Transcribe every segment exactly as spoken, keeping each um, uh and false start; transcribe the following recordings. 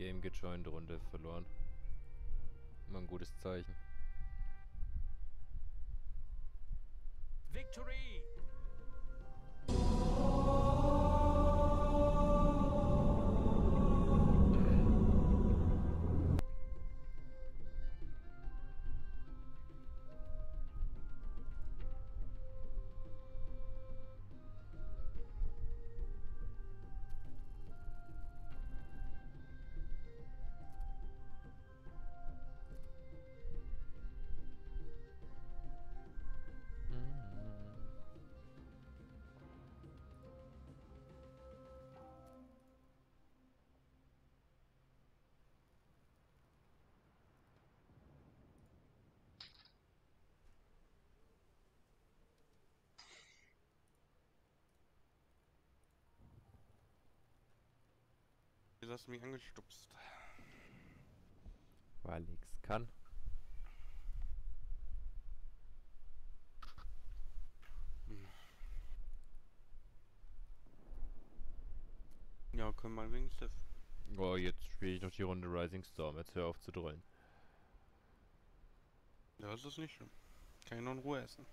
Game gejoint, Runde verloren. Immer ein gutes Zeichen. Victory! Du hast mich angestupst. Weil ich's kann. Hm. Ja, können wir wenigstens. Oh, jetzt spiele ich noch die Runde Rising Storm. Jetzt hör auf zu drollen. Ja, das ist nicht schlimm. Kann ich noch in Ruhe essen.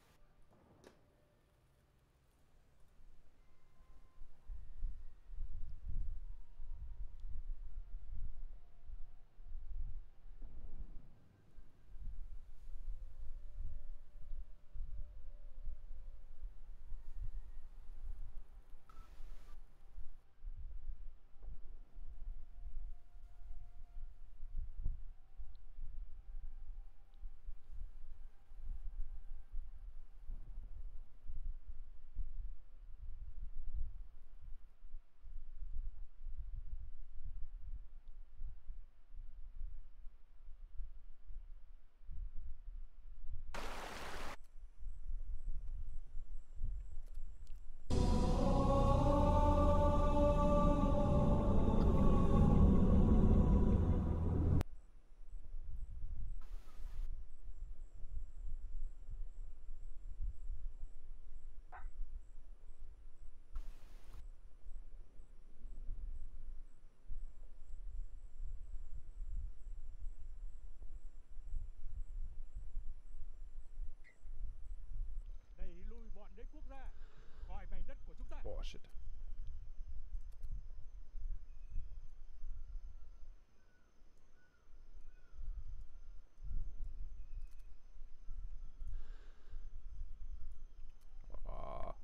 Đẩy lùi bọn đế quốc ra khỏi mảnh đất của chúng ta. Boah, shit. Ah.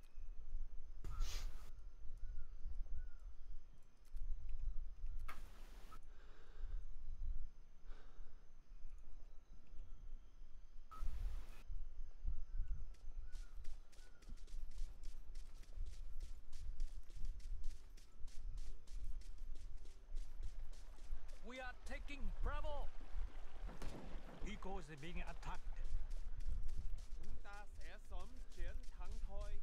We are taking Bravo. Eco is being attacked. Chúng ta sẽ sớm chiến thắng thôi.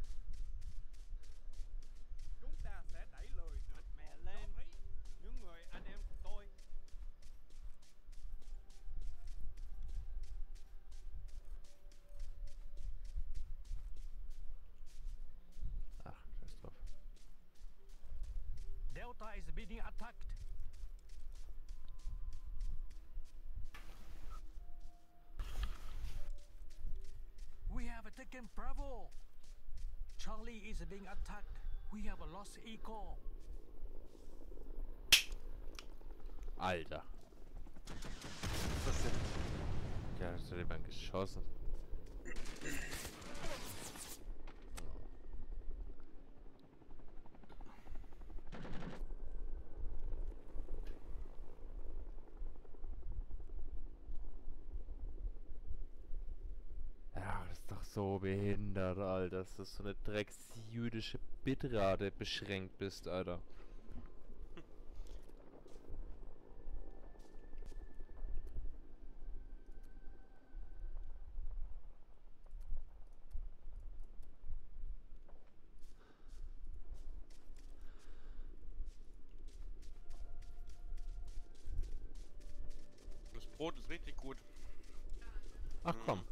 Chúng ta sẽ đẩy lùi mạnh mẽ lên những người anh em của tôi. Ach, scheiß drauf. Delta is being attacked. We have taken Bravo. Charlie is being attacked. We have lost Eco. Alter. Was ist das denn? Ja, das hat jemand geschossen. Ja, das ist doch so behindert, Alter, dass du so eine drecksjüdische Bitrate beschränkt bist, Alter. Das Brot ist richtig gut. Ach komm.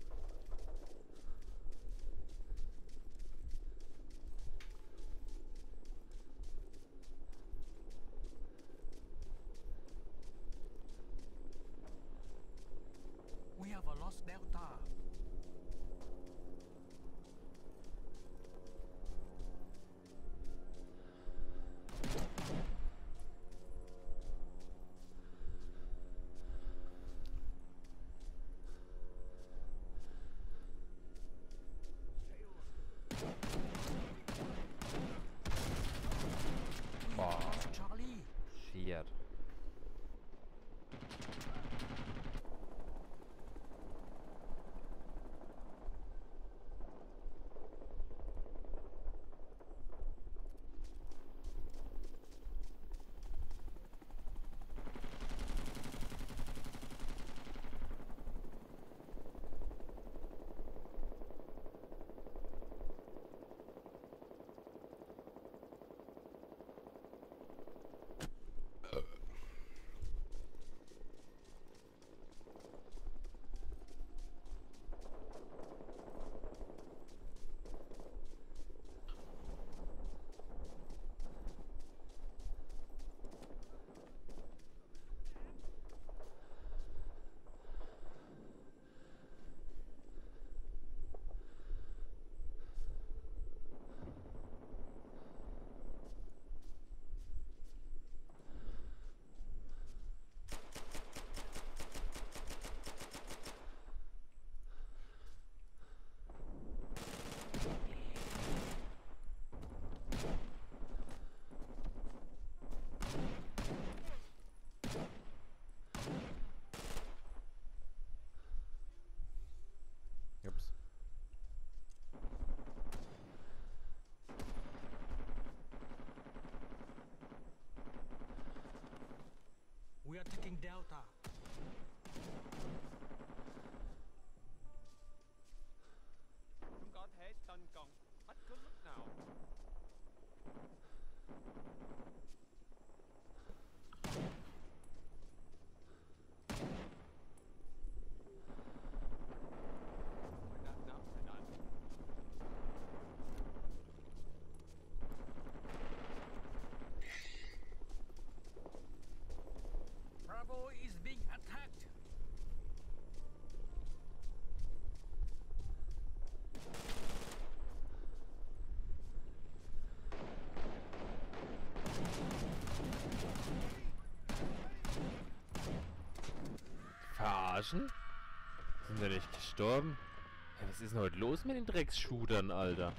Ups. We are taking Delta. Chúng có thể tấn công bất cứ lúc nào. Tôi đã nắm thời đại. Bravo is being attacked. Verarschen? Sind wir nicht gestorben? Hey, was ist denn heute los mit den Drecksshootern, Alter?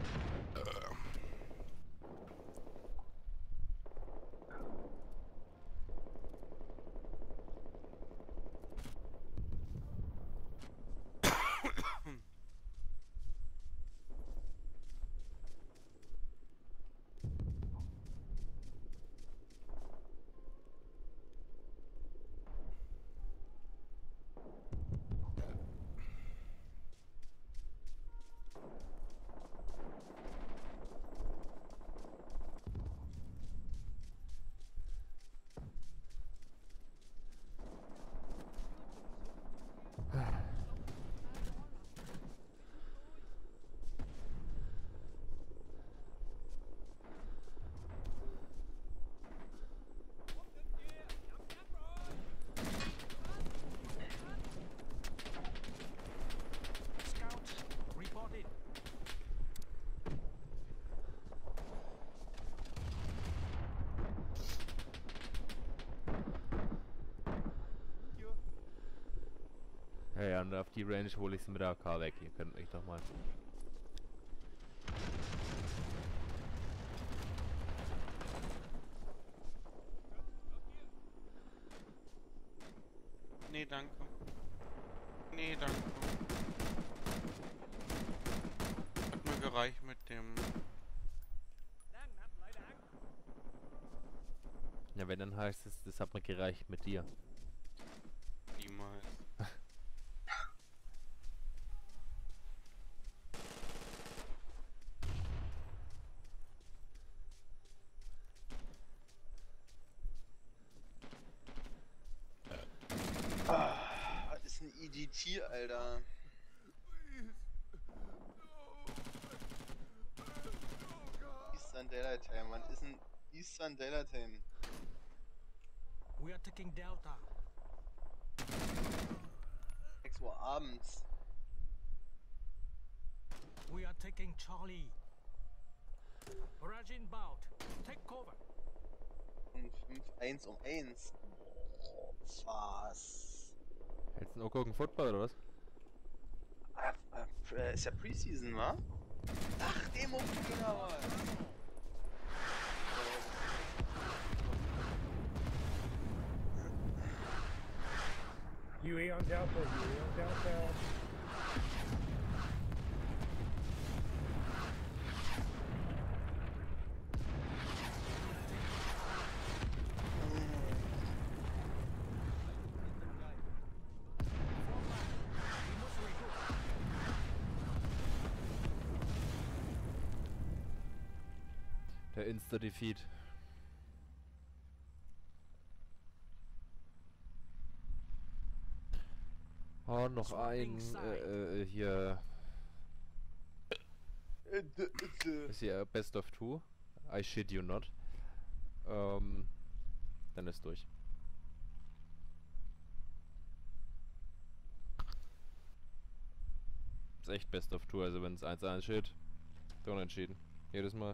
Scouts, reported. Chưa. Ja, ja, und auf die Range hole ich es mit der A K weg. Ihr könnt mich doch mal. Nee, danke. Nee, danke. Hat mir gereicht mit dem... Đang nạp lại đạn. Ja, wenn dann heißt es, das hat mir gereicht mit dir. Niemals. Ah, was ist ein E D T, Alter? Eastern Daylight Time, was ist ein Eastern Daylight Time? We are taking Delta. sechs Uhr abends. We are taking Charlie. Barrage inbound. Take cover. Und fünf eins um eins. Was? Hältst du einen gucken Football oder was? Ah, ah, äh, ist ja Preseason, wa? Ach, Demo genau. U A on Delta, U A on Delta. We must regroup. Der Insta-Defeat. Oh, noch ein äh, äh, hier. Äh, d- d- Ist hier Best of Two. I shit you not. Ähm, dann ist durch. Ist echt Best of Two, also wenn es eins eins steht, dann entschieden. Jedes Mal.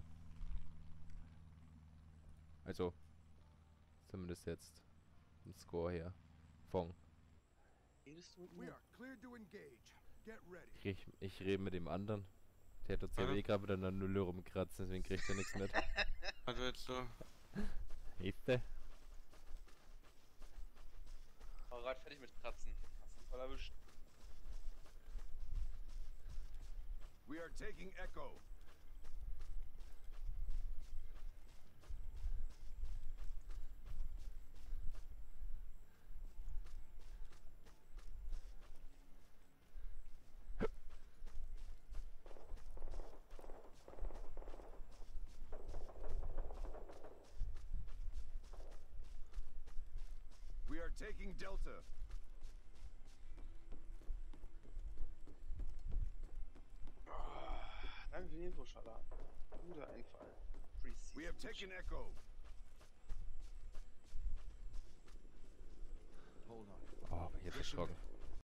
Also, zumindest jetzt im Score her. Fong. Redest du mit We mir? are cleared to engage. Get ready. Ich, red- ich rede mit dem anderen. Der tut Warte. sich gerade wieder an der Nulle rumkratzen, deswegen kriegt er nichts mit. Also jetzt so... Siehste? War grad fertig mit Kratzen. Hast du voll erwischt. are taking Echo. We are taking Delta. Danke für die Info, Schala. Guter Einfall. Preseason. We have taken Echo. Oh, aber jetzt erschrocken.